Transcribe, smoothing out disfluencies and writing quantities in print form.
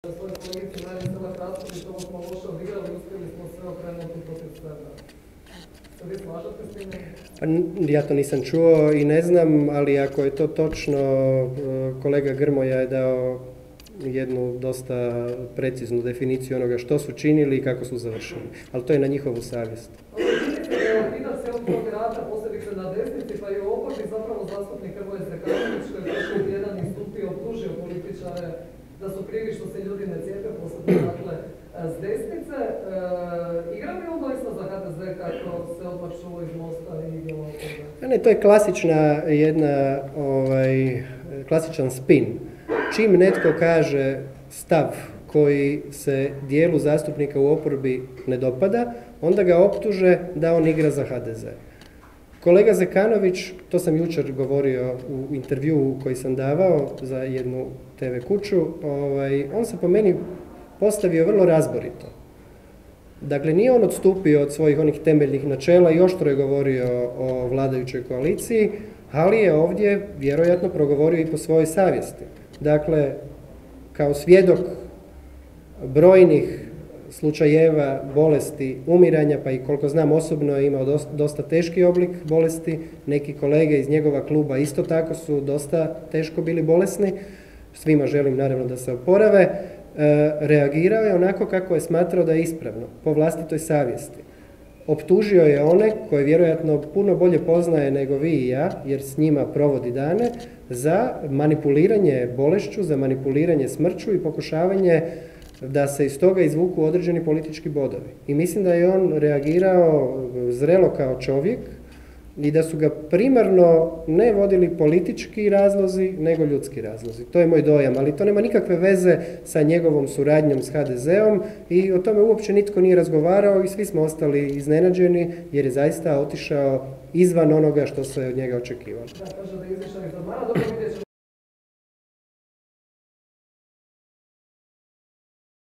Svoje kolegice najviše kratković, ovo smo loše odigrali, uspjeli smo sve okrenuti protiv sebe. Se vi slažete s time? Ja to nisam čuo i ne znam, ali ako je to točno, kolega Grmoja je dao jednu dosta preciznu definiciju onoga što su činili i kako su završili. Ali to je na njihovu savjest. Čini se da je okvinac cijelog tog rata, posebice na desnici, pa i u oporbi, zapravo zastupnik Hrvoju Zekanović, koji je prošli tjedan istupio, optužio političare da su krivi što se ljudi ne cijepe, posebno dakle s desnice. Igra li on doista za HDZ kako se odmah čulo iz Mosta i djelo toga? Ne, to je klasičan spin. Čim netko kaže stav koji se dijelu zastupnika u oporbi ne dopada, onda ga optuže da on igra za HDZ. Kolega Zekanović, to sam jučer govorio u intervjuu koji sam davao za jednu TV kuću, on se po meni postavio vrlo razborito. Dakle, nije on odstupio od svojih onih temeljnih načela i oštro je govorio o vladajućoj koaliciji, ali je ovdje vjerojatno progovorio i po svojoj savjesti. Dakle, kao svjedok brojnih slučajeva bolesti, umiranja, pa i koliko znam osobno je imao dosta teški oblik bolesti, neki kolege iz njegova kluba isto tako su dosta teško bili bolesni, svima želim naravno da se oporave, reagirao je onako kako je smatrao da je ispravno, po vlastitoj savjesti. Optužio je one koje vjerojatno puno bolje poznaje nego vi i ja, jer s njima provodi dane, za manipuliranje bolešću, za manipuliranje smrću i pokušavanje da se iz toga izvuku određeni politički bodovi. I mislim da je on reagirao zrelo kao čovjek i da su ga primarno ne vodili politički razlozi, nego ljudski razlozi. To je moj dojam, ali to nema nikakve veze sa njegovom suradnjom s HDZ-om i o tome uopće nitko nije razgovarao i svi smo ostali iznenađeni jer je zaista otišao izvan onoga što se od njega očekivalo. Da, kaže da je izašao iz ormara, dobro vidjet ćemo